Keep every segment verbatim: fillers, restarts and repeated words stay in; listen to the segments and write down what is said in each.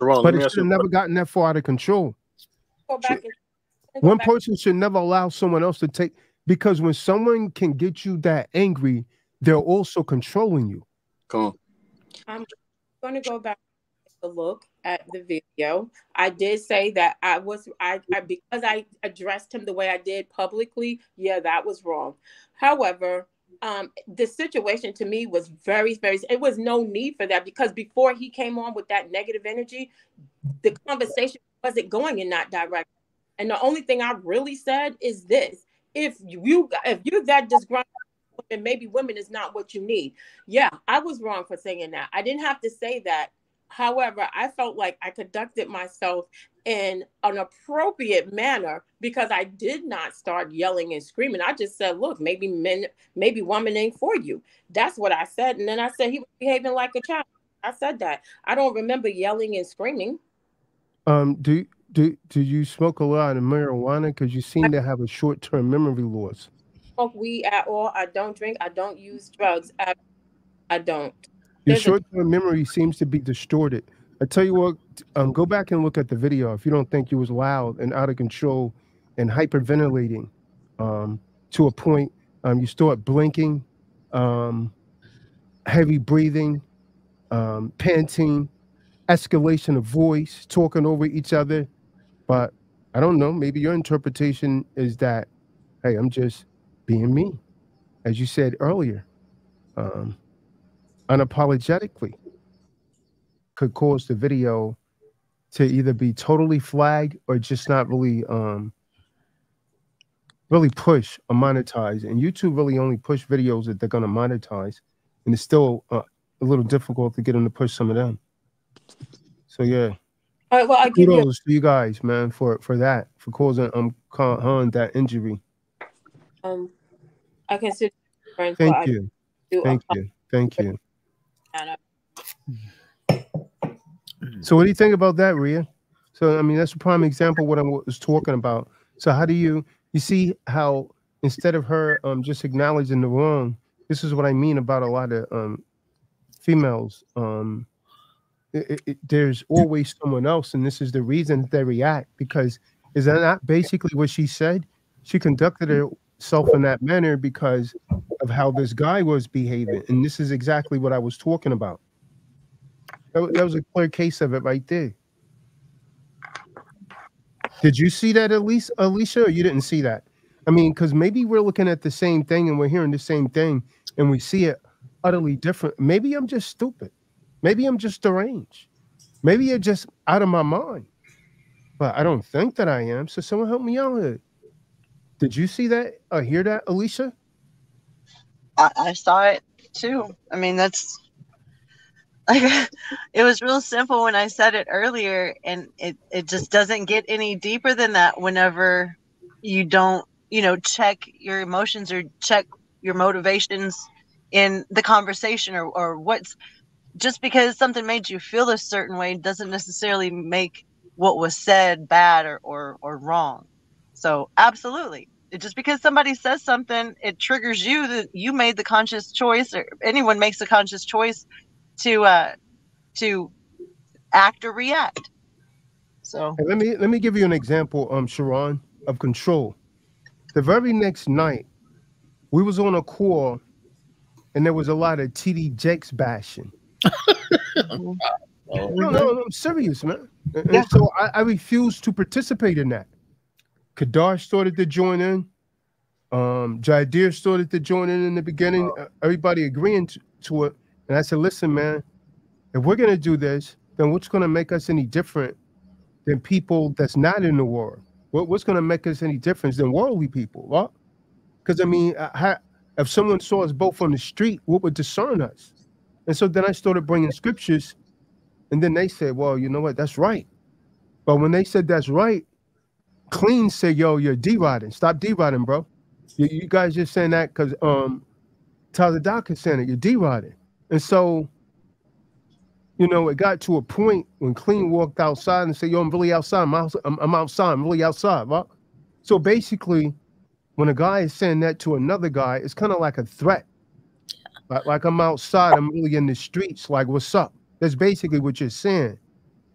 Ron, but it should have never gotten that far out of control. Go back and, and go One back. person should never allow someone else to take, because when someone can get you that angry, they're also controlling you. Come on. I'm going to go back to look at the video. I did say that I was I, I because I addressed him the way I did publicly. Yeah, that was wrong. However, um, the situation to me was very, very. It was no need for that, because before he came on with that negative energy, the conversation wasn't going in that direction. And the only thing I really said is this: if you if you're that disgruntled, and maybe women is not what you need. Yeah, I was wrong for saying that. I didn't have to say that. However, I felt like I conducted myself in an appropriate manner, because I did not start yelling and screaming. I just said, look, maybe men, maybe woman ain't for you. That's what I said. And then I said he was behaving like a child. I said that. I don't remember yelling and screaming. Um, do do do you smoke a lot of marijuana? Because you seem to have a short-term memory loss. Smoke weed at all. I don't drink. I don't use drugs. I, I don't. Your There's short-term memory seems to be distorted. I tell you what, um, go back and look at the video if you don't think you was loud and out of control and hyperventilating um, to a point. Um, you start blinking, um, heavy breathing, um, panting, escalation of voice, talking over each other. But I don't know, maybe your interpretation is that, hey, I'm just being me, as you said earlier, um, unapologetically, could cause the video to either be totally flagged or just not really um, really push or monetize. And YouTube really only push videos that they're going to monetize. And it's still uh, a little difficult to get them to push some of them. So, yeah. All right, well, I give Kudos you to you guys, man, for, for that, for causing um, Han that injury. um, I consider friends. Thank but you. I do Thank you. Thank you. Anna. So what do you think about that, Rhea? So, I mean, that's a prime example of what I was talking about. So how do you, you see how instead of her um, just acknowledging the wrong, this is what I mean about a lot of um, females. Um, it, it, there's always someone else, and this is the reason they react, because is that not basically what she said? She conducted herself in that manner because of how this guy was behaving, and this is exactly what I was talking about. That, that was a clear case of it right there. Did you see that, Alicia, Alicia, or you didn't see that? I mean, because maybe we're looking at the same thing and we're hearing the same thing and we see it utterly different. Maybe I'm just stupid. Maybe I'm just deranged. Maybe you're just out of my mind. But I don't think that I am. So someone help me out here. Did you see that or hear that, Alicia? I, I saw it too. I mean, that's like, it was real simple when I said it earlier, and it, it just doesn't get any deeper than that whenever you don't, you know, check your emotions or check your motivations in the conversation, or, or what's, just because something made you feel a certain way doesn't necessarily make what was said bad or, or, or wrong. So absolutely. It, just because somebody says something, it triggers you that you made the conscious choice, or anyone makes a conscious choice to uh to act or react. So hey, let me let me give you an example, um, Sharon, of control. The very next night, we was on a call, and there was a lot of T D Jakes bashing. no, no, no, I'm serious, man. And Yeah. so I, I refused to participate in that. Kadar started to join in. Um, Jadir started to join in in the beginning. Uh, everybody agreeing to, to it. And I said, listen, man, if we're going to do this, then what's going to make us any different than people that's not in the world? What, what's going to make us any difference than worldly people? Right? Because, I mean, I, I, if someone saw us both on the street, what would discern us? And so then I started bringing scriptures, and then they said, well, you know what? That's right. But when they said that's right, Clean said, yo, you're D-Rodding. Stop D-Rodding, bro. You, you guys just saying that because um, Tyler Doc is saying it. You're D-Rodding. And so, you know, it got to a point when Clean walked outside and said, yo, I'm really outside. I'm, out, I'm, I'm outside. I'm really outside. Right? So basically, when a guy is saying that to another guy, it's kind of like a threat. Like, like I'm outside. I'm really in the streets. Like, what's up? That's basically what you're saying.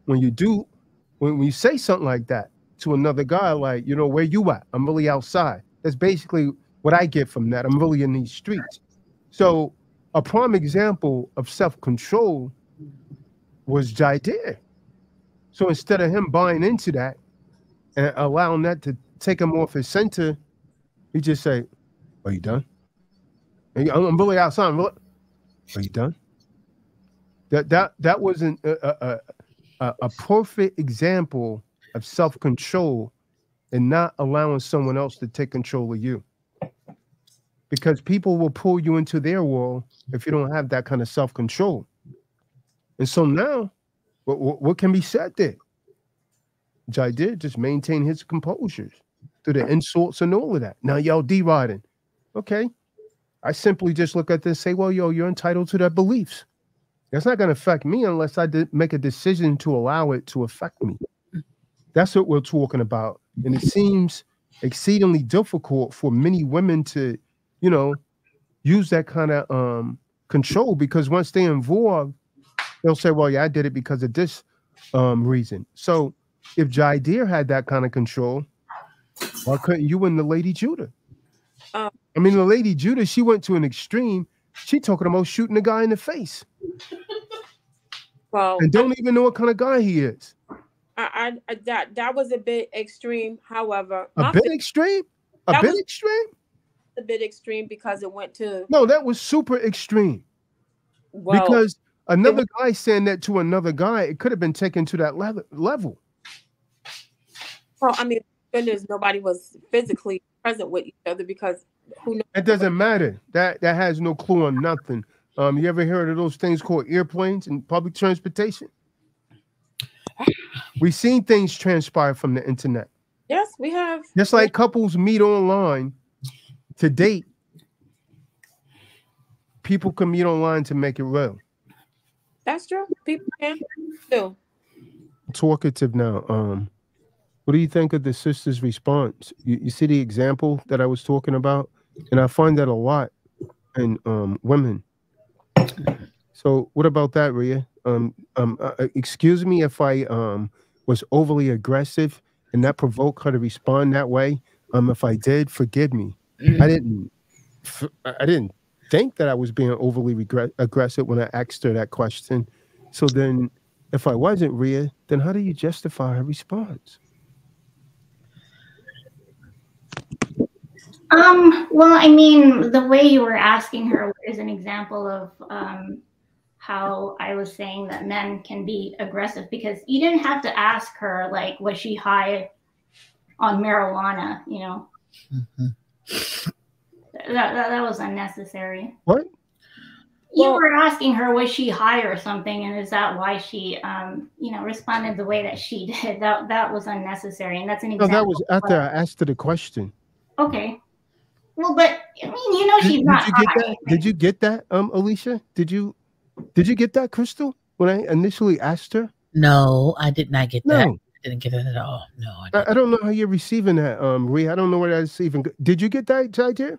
when you do, when, when you say something like that to another guy, like, you know, where you at? I'm really outside. That's basically what I get from that. I'm really in these streets. So a prime example of self-control was Jadir. So instead of him buying into that and allowing that to take him off his center, he just say, "Are you done? I'm I'm really outside. I'm really, are you done?" That that that wasn't a, a, a, a perfect example of self-control and not allowing someone else to take control of you. Because people will pull you into their world if you don't have that kind of self-control. And so now, what, what, what can be said there? Jadir just maintain his composure through the insults and all of that. Now y'all deriding. Okay. I simply just look at this and say, well, yo, you're entitled to their beliefs. That's not going to affect me unless I did make a decision to allow it to affect me. That's what we're talking about. And it seems exceedingly difficult for many women to, you know, use that kind of um, control, because once they're involved, they'll say, well, yeah, I did it because of this um, reason. So if Jadir had that kind of control, why couldn't you and the Lady Judah? Um, I mean, the Lady Judah, she went to an extreme. She talking about shooting the guy in the face. Well, and don't I, even know what kind of guy he is. I, I that that was a bit extreme. However, a bit extreme, a bit extreme, a bit extreme because it went to no, that was super extreme. Well, because another it, guy saying that to another guy, it could have been taken to that level. Level. Well, I mean, goodness, nobody was physically present with each other because who knows? It doesn't matter. That that has no clue on nothing. Um, you ever heard of those things called airplanes in public transportation? We've seen things transpire from the internet. Yes, we have. Just like couples meet online to date, people can meet online to make it real. That's true. People can do. Talkative now. Um, what do you think of the sister's response? You, you see the example that I was talking about, and I find that a lot in um, women. So, what about that, Rhea? Um, um, uh, excuse me if I um was overly aggressive and that provoked her to respond that way. Um, if I did, forgive me. Mm-hmm. I didn't. I didn't think that I was being overly regret- aggressive when I asked her that question. So then, if I wasn't, Rhea, then how do you justify her response? Um. Well, I mean, the way you were asking her is an example of um. how I was saying that men can be aggressive, because you didn't have to ask her, like, was she high on marijuana, you know? Mm-hmm. That, that that was unnecessary. What? You well, were asking her, was she high or something, and is that why she, um, you know, responded the way that she did? That that was unnecessary, and that's an example. No, that was after I asked her the question. Okay. Well, but I mean, you know, did, she's did not you high. Get that? Did you get that, um, Alicia? Did you? Did you get that, Crystal, when I initially asked her? No, I did not get no. that. I didn't get it at all. No, I, I, I don't know how you're receiving that, um, Rhea. I don't know where that's even. Did you get that, Jadir?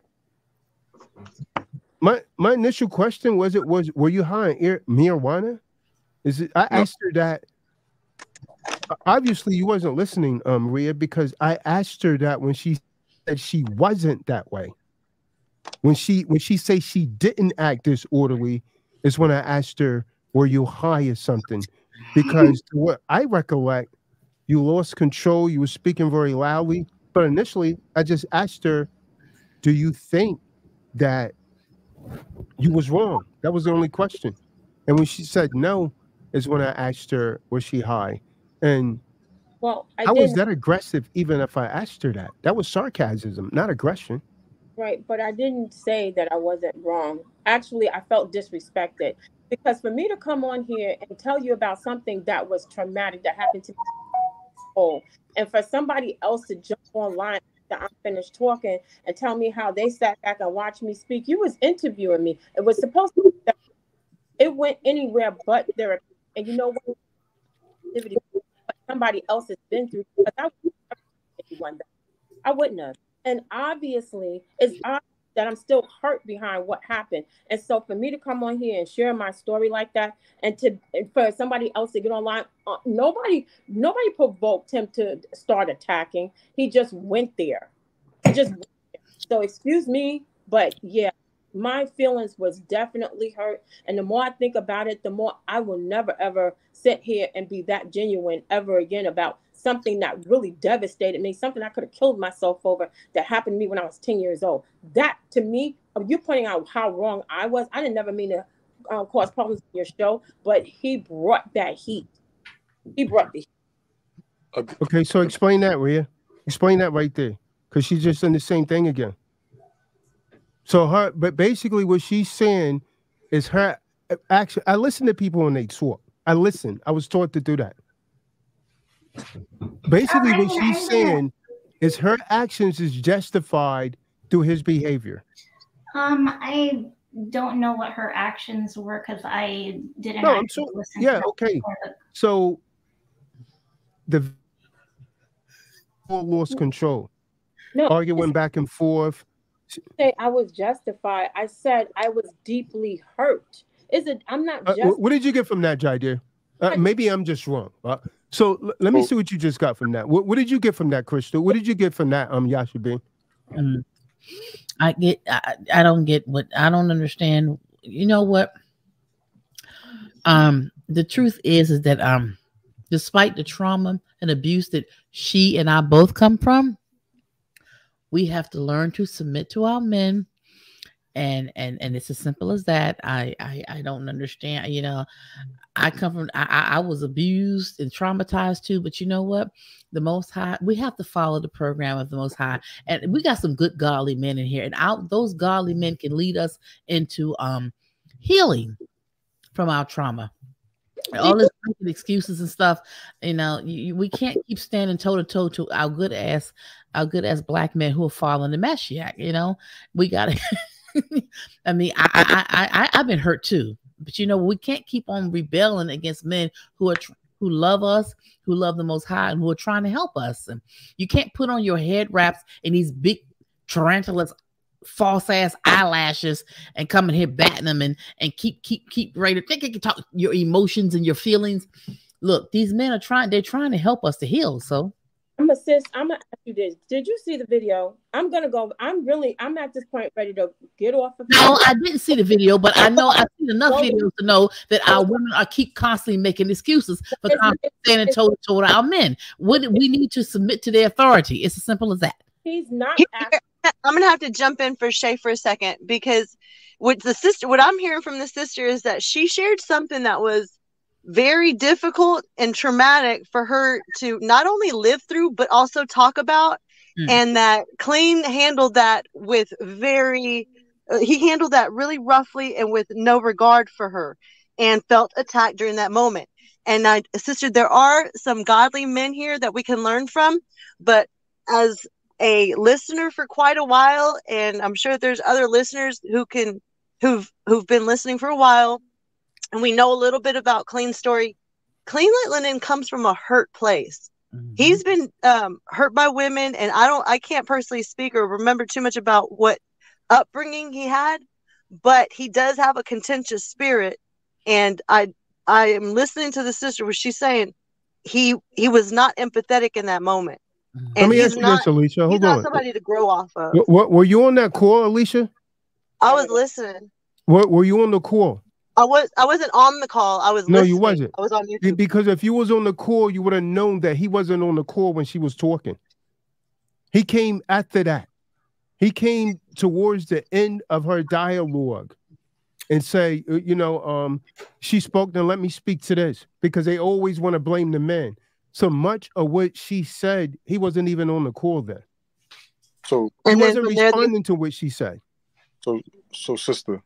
My my initial question was, it was, were you high on air, marijuana? Is it? I no. asked her that. Obviously, you wasn't listening, um, Rhea, because I asked her that when she said she wasn't that way. When she when she say she didn't act disorderly, is when I asked her, were you high or something? Because what I recollect, you lost control, you were speaking very loudly. But initially, I just asked her, do you think that you was wrong? That was the only question. And when she said no, is when I asked her, was she high? And well, I how didn't... was that aggressive even if I asked her that? That was sarcasm, not aggression. Right, but I didn't say that I wasn't wrong. Actually, I felt disrespected, because for me to come on here and tell you about something that was traumatic that happened to me, and for somebody else to jump online after I'm finished talking and tell me how they sat back and watched me speak, you was interviewing me. It was supposed to be that it went anywhere but therapy. And you know what? Somebody else has been through, because I wouldn't have anyone that I wouldn't have. And obviously, it's obvious that I'm still hurt behind what happened. And so for me to come on here and share my story like that, and to and for somebody else to get online, uh, nobody nobody provoked him to start attacking. He just went there. He just went there. So excuse me, but yeah, my feelings was definitely hurt. And the more I think about it, the more I will never ever sit here and be that genuine ever again about something that really devastated me, something I could have killed myself over, that happened to me when I was ten years old. That, to me, you're pointing out how wrong I was. I didn't never mean to uh, cause problems in your show, but he brought that heat. He brought the heat. Okay, so explain that, Rhea. Explain that right there, because she's just in the same thing again. So her, but basically what she's saying is her action. I listen to people when they talk. I listen. I was taught to do that. Basically, what she's saying is her actions is justified through his behavior. Um, I don't know what her actions were because I didn't No, actually I'm so, listen yeah, to okay. the... So the lost control. No, arguing back and forth. Say I was justified. I said I was deeply hurt. Is it? I'm not. Uh, Just what did you get from that, Jaidir? Uh, maybe I'm just wrong. Uh, so l- let me see what you just got from that. What, what did you get from that, Crystal? What did you get from that, um, Yashabin? Um, I get. I, I don't get what I don't understand. You know what? Um, the truth is, is that um, despite the trauma and abuse that she and I both come from, we have to learn to submit to our men. And and and it's as simple as that. I I, I don't understand. You know, I come from I, I was abused and traumatized too. But you know what? The Most High, we have to follow the program of the Most High, and we got some good godly men in here, and out those godly men can lead us into um healing from our trauma. All this excuses and stuff, you know, you, you, we can't keep standing toe to toe to our good ass, our good ass black men who are following the Mashiach. You know, we gotta. I mean, I, I, I, I, I've been hurt too, but you know, we can't keep on rebelling against men who are tr- who love us, who love the Most High, and who are trying to help us. And you can't put on your head wraps and these big tarantulas, false ass eyelashes, and come in here batting them and and keep keep keep ready to think you can talk your emotions and your feelings. Look, these men are trying; they're trying to help us to heal. So. I'm a sis. I'm gonna ask you this. Did you see the video? I'm gonna go. I'm really. I'm at this point ready to get off of. No, I didn't see the video, but I know I've seen enough videos to know that our women are keep constantly making excuses for standing toe to toe to our men. What we need to submit to their authority. It's as simple as that. He's not. Here, I'm gonna have to jump in for Shay for a second, because what the sister, what I'm hearing from the sister is that she shared something that was very difficult and traumatic for her to not only live through, but also talk about. Mm. And that Clean handled that with very, uh, he handled that really roughly and with no regard for her, and felt attacked during that moment. And I, sister, there are some godly men here that we can learn from, but as a listener for quite a while, and I'm sure there's other listeners who can, who've, who've been listening for a while, and we know a little bit about Clean's story. Clean Litlinen comes from a hurt place. Mm-hmm. He's been um, hurt by women, and I don't, I can't personally speak or remember too much about what upbringing he had, but he does have a contentious spirit. And I, I am listening to the sister where she's saying he, he was not empathetic in that moment. Mm-hmm. And Let me he's ask you not, this, Alicia. Hold he's not on. somebody to grow off of. What, what, were you on that call, Alicia? I was listening. What were you on the call? I was I wasn't on the call. I was no, listening. you wasn't. I was on YouTube. Because if you was on the call, you would have known that he wasn't on the call when she was talking. He came after that. He came towards the end of her dialogue and say, you know, um, she spoke, then let me speak to this, because they always want to blame the men. So much of what she said, he wasn't even on the call then. So he and wasn't responding they... to what she said. So, so sister,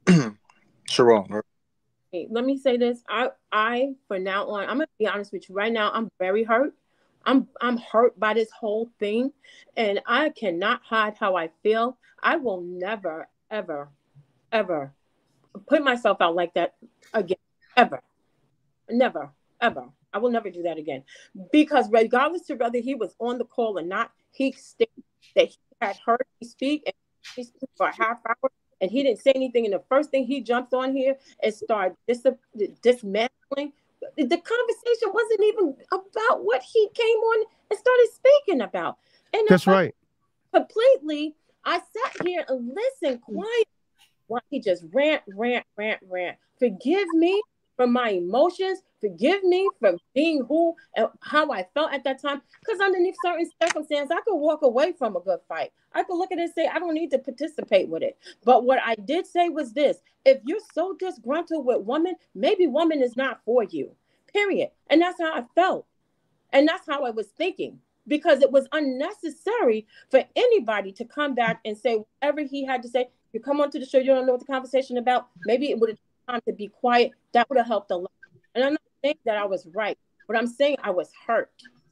Sharon, right? Hey, let me say this. I, I, for now on, I'm gonna be honest with you. Right now, I'm very hurt. I'm, I'm hurt by this whole thing, and I cannot hide how I feel. I will never, ever, ever put myself out like that again. Ever, never, ever. I will never do that again, because regardless of whether he was on the call or not, he stated that he had heard me speak and for a half hour and he didn't say anything. And the first thing he jumps on here and start dis dismantling. The conversation wasn't even about what he came on and started speaking about. And that's right. Completely, I sat here and listened quietly while he just rant, rant, rant, rant. Forgive me for my emotions. Forgive me for being who and how I felt at that time. Because underneath certain circumstances, I could walk away from a good fight. I could look at it and say, I don't need to participate with it. But what I did say was this: if you're so disgruntled with woman, maybe woman is not for you, period. And that's how I felt. And that's how I was thinking. Because it was unnecessary for anybody to come back and say whatever he had to say. You come onto the show, you don't know what the conversation about. Maybe it would have taken time to be quiet. That would have helped a lot. And I'm not saying that I was right, but I'm saying I was hurt.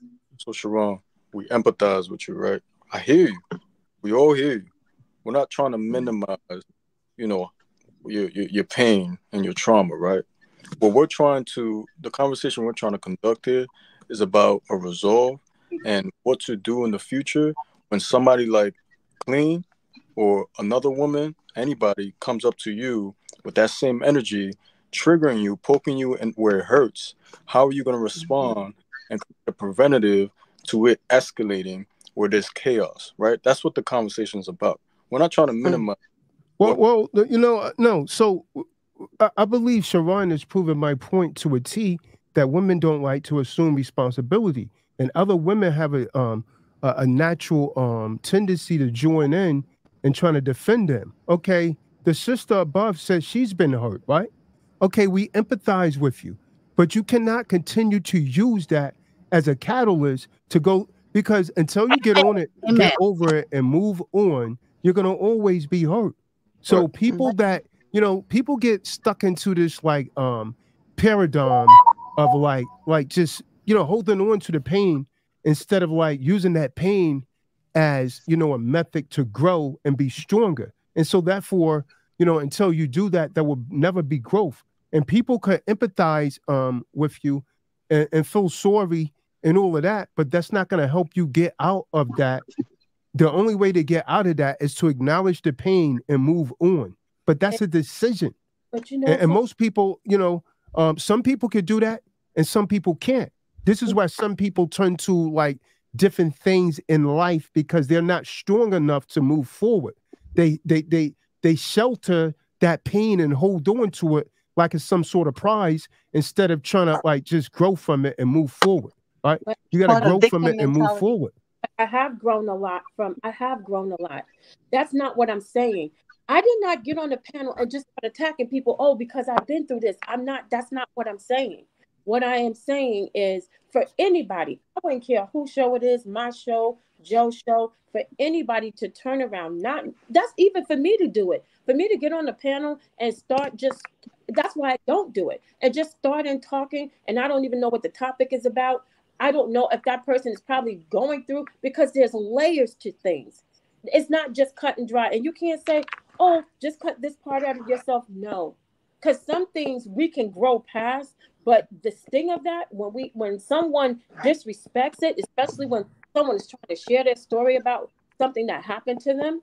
So Sharon, we empathize with you, right? I hear you. We all hear you. We're not trying to minimize, you know, your, your, your pain and your trauma, right? What we're trying to, the conversation we're trying to conduct here is about a resolve and what to do in the future when somebody like Clean or another woman, anybody comes up to you with that same energy, triggering you, poking you and where it hurts. How are you going to respond and create a preventative to it escalating where there's chaos, right? That's what the conversation is about. We're not trying to minimize. Well, well, you know, no. So I, I believe Sharon has proven my point to a T that women don't like to assume responsibility, and other women have a um a, a natural um tendency to join in and trying to defend them. Okay, the sister above says she's been hurt, right? Okay, we empathize with you, but you cannot continue to use that as a catalyst to go, because until you get on it, get over it and move on, you're going to always be hurt. So people that, you know, people get stuck into this like um paradigm of like, like just, you know, holding on to the pain instead of like using that pain as, you know, a method to grow and be stronger. And so therefore, you know, until you do that, there will never be growth. And people can empathize um, with you and, and feel sorry and all of that, but that's not going to help you get out of that. The only way to get out of that is to acknowledge the pain and move on. But that's a decision. But you know, and, and most people, you know, um, some people can do that and some people can't. This is why some people turn to like different things in life because they're not strong enough to move forward. They they they they shelter that pain and hold on to it like it's some sort of prize instead of trying to like just grow from it and move forward. Right? You got to grow from it and move forward. I have grown a lot from, I have grown a lot. That's not what I'm saying. I did not get on the panel and just start attacking people. Oh, because I've been through this. I'm not, that's not what I'm saying. What I am saying is for anybody, I wouldn't care whose show it is, my show, Joe's show, for anybody to turn around, not, that's even for me to do it. For me to get on the panel and start just, that's why I don't do it. And just start in talking, and I don't even know what the topic is about. I don't know if that person is probably going through, because there's layers to things. It's not just cut and dry. And you can't say, oh, just cut this part out of yourself. No, because some things we can grow past. But the sting of that, when we, when someone disrespects it, especially when someone is trying to share their story about something that happened to them,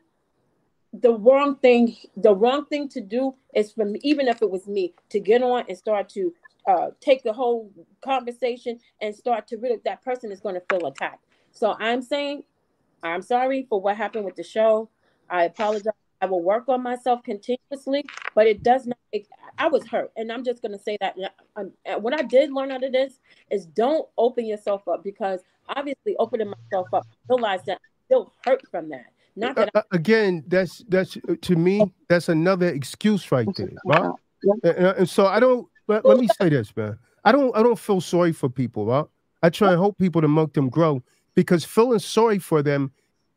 the wrong thing, the wrong thing to do is for me, even if it was me, to get on and start to uh, take the whole conversation and start to really, that person is going to feel attacked. So I'm saying, I'm sorry for what happened with the show. I apologize. I will work on myself continuously, but it does not, it, I was hurt. And I'm just going to say that um, what I did learn out of this is don't open yourself up, because obviously opening myself up, I realize that I'm still hurt from that. Not that uh, again, that's, that's to me, that's another excuse right there. Right? And, and so I don't, let, let me say this, man. I don't, I don't feel sorry for people. Right? I try and help people to make them grow, because feeling sorry for them,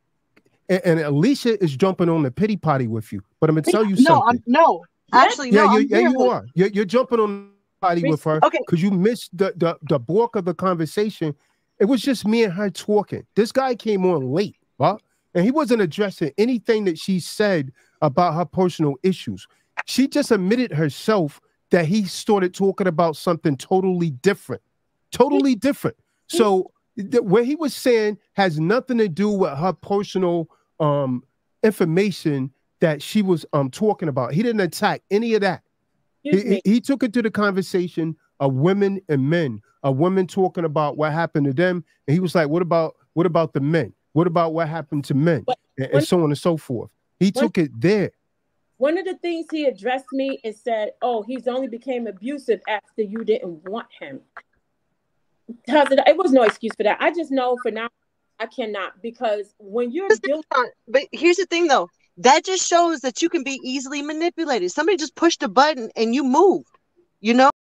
and, and Alicia is jumping on the pity potty with you. But I'm gonna tell you no, something. I'm, no, actually, yeah, no, you, I'm yeah, you with. are. You're, you're jumping on the potty with her, okay, because you missed the, the the bulk of the conversation. It was just me and her talking. This guy came on late, right? And he wasn't addressing anything that she said about her personal issues. She just admitted herself that he started talking about something totally different, totally different. So what he was saying has nothing to do with her personal um, information that she was um talking about. He didn't attack any of that. He, he, he took it to the conversation of women and men, of women talking about what happened to them. And he was like, what about what about the men? What about what happened to men? But and, and so on and so forth. He one, took it there. One of the things he addressed me and said, oh, he's only became abusive after you didn't want him. It was no excuse for that. I just know for now, I cannot, because when you're dealing. But here's the thing, though. That just shows that you can be easily manipulated. Somebody just pushed a button and you moved, you know?